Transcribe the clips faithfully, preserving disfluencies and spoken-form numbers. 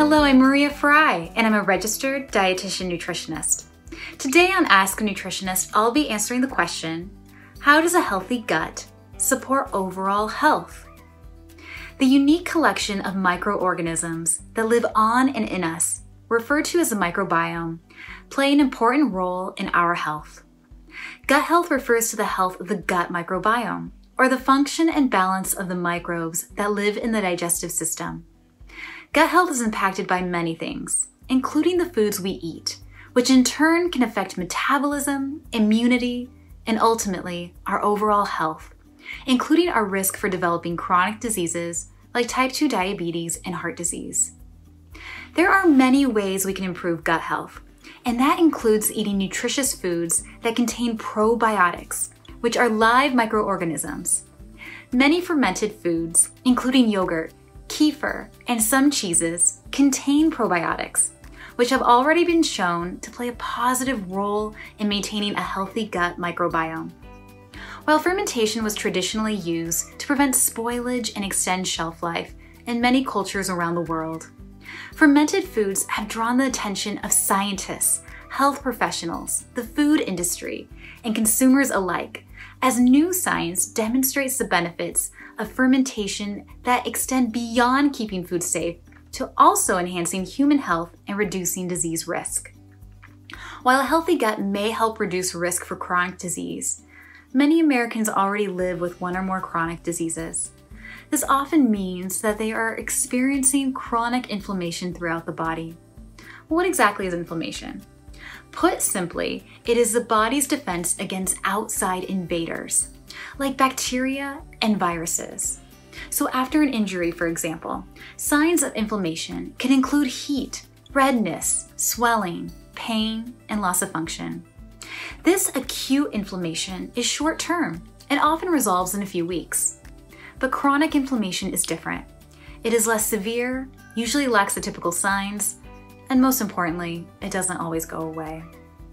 Hello, I'm Maria Frye, and I'm a registered dietitian nutritionist. Today on Ask a Nutritionist, I'll be answering the question, how does a healthy gut support overall health? The unique collection of microorganisms that live on and in us, referred to as the microbiome, play an important role in our health. Gut health refers to the health of the gut microbiome, or the function and balance of the microbes that live in the digestive system. Gut health is impacted by many things, including the foods we eat, which in turn can affect metabolism, immunity, and ultimately our overall health, including our risk for developing chronic diseases like type two diabetes and heart disease. There are many ways we can improve gut health, and that includes eating nutritious foods that contain probiotics, which are live microorganisms. Many fermented foods, including yogurt, kefir, and some cheeses, contain probiotics, which have already been shown to play a positive role in maintaining a healthy gut microbiome. While fermentation was traditionally used to prevent spoilage and extend shelf life in many cultures around the world, fermented foods have drawn the attention of scientists, health professionals, the food industry, and consumers alike, as new science demonstrates the benefits of fermentation that extend beyond keeping food safe to also enhancing human health and reducing disease risk. While a healthy gut may help reduce risk for chronic disease, many Americans already live with one or more chronic diseases. This often means that they are experiencing chronic inflammation throughout the body. What exactly is inflammation? Put simply, it is the body's defense against outside invaders, like bacteria and viruses. So after an injury, for example, signs of inflammation can include heat, redness, swelling, pain, and loss of function. This acute inflammation is short-term and often resolves in a few weeks. But chronic inflammation is different. It is less severe, usually lacks the typical signs, and most importantly, it doesn't always go away.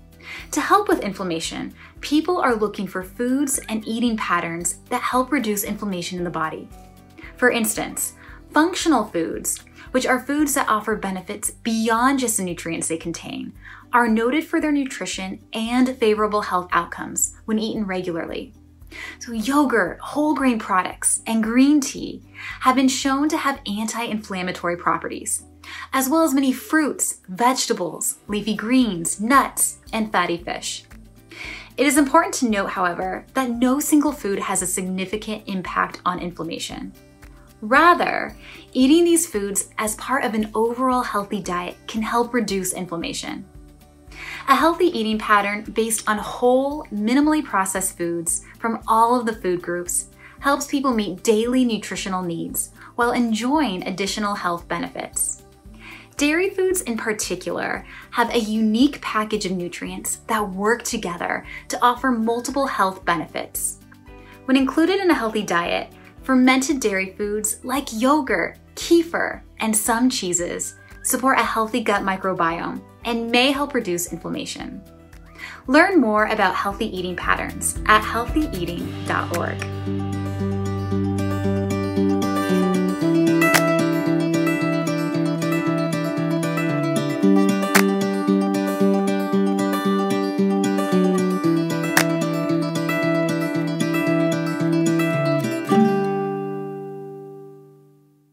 To help with inflammation, people are looking for foods and eating patterns that help reduce inflammation in the body. For instance, functional foods, which are foods that offer benefits beyond just the nutrients they contain, are noted for their nutrition and favorable health outcomes when eaten regularly. So yogurt, whole grain products, and green tea have been shown to have anti-inflammatory properties, as well as many fruits, vegetables, leafy greens, nuts, and fatty fish. It is important to note, however, that no single food has a significant impact on inflammation. Rather, eating these foods as part of an overall healthy diet can help reduce inflammation. A healthy eating pattern based on whole, minimally processed foods from all of the food groups helps people meet daily nutritional needs while enjoying additional health benefits. Dairy foods in particular have a unique package of nutrients that work together to offer multiple health benefits. When included in a healthy diet, fermented dairy foods like yogurt, kefir, and some cheeses support a healthy gut microbiome and may help reduce inflammation. Learn more about healthy eating patterns at healthy eating dot org.